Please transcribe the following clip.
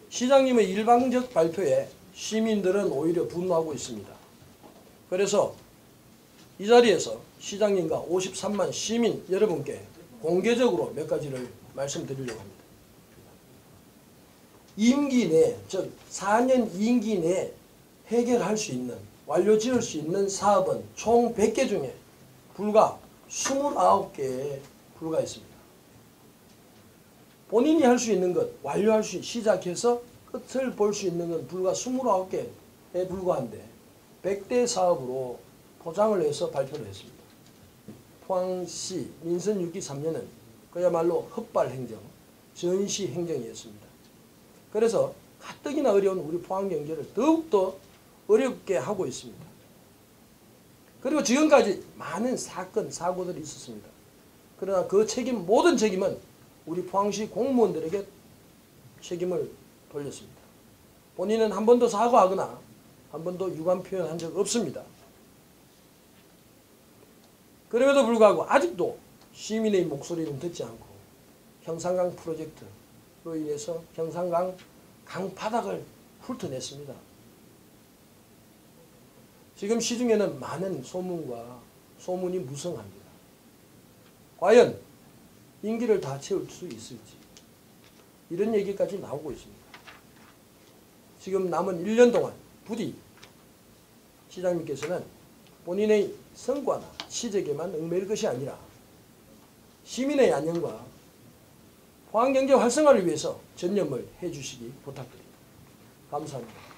시장님의 일방적 발표에 시민들은 오히려 분노하고 있습니다. 그래서 이 자리에서 시장님과 53만 시민 여러분께 공개적으로 몇 가지를 말씀드리려고 합니다. 임기 내, 즉 4년 임기 내에 해결할 수 있는, 완료 지을 수 있는 사업은 총 100개 중에 불과 29개에 불과했습니다. 본인이 할 수 있는 것, 완료할 수, 시작해서 끝을 볼 수 있는 건 불과 29개에 불과한데 100대 사업으로 포장을 해서 발표를 했습니다. 포항시 민선 6기 3년은 그야말로 헛발 행정, 전시 행정이었습니다. 그래서 가뜩이나 어려운 우리 포항 경제를 더욱더 어렵게 하고 있습니다. 그리고 지금까지 많은 사건, 사고들이 있었습니다. 그러나 그 책임, 모든 책임은 우리 포항시 공무원들에게 책임을 돌렸습니다. 본인은 한 번도 사과하거나 한 번도 유감 표현한 적 없습니다. 그럼에도 불구하고 아직도 시민의 목소리는 듣지 않고 형산강 프로젝트로 인해서 형산강 강바닥을 훑어냈습니다. 지금 시중에는 많은 소문이 무성합니다. 과연 임기를 다 채울 수 있을지 이런 얘기까지 나오고 있습니다. 지금 남은 1년 동안 부디 시장님께서는 본인의 성과나 시적에만 얽매일 것이 아니라 시민의 안녕과 포항경제 활성화를 위해서 전념을 해주시기 부탁드립니다. 감사합니다.